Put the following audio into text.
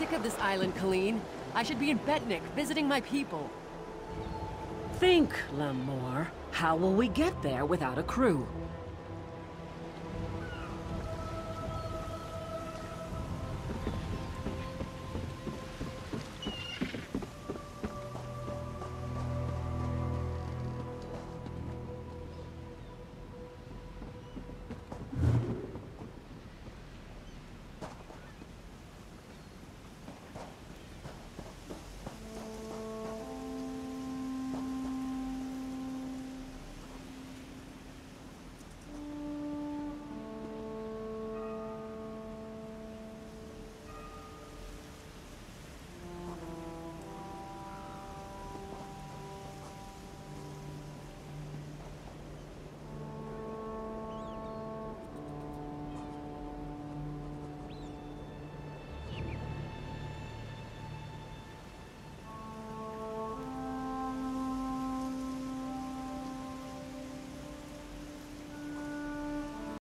sick of this island, Colleen. I should be in Betnik, visiting my people. Think, Lemore. How will we get there without a crew?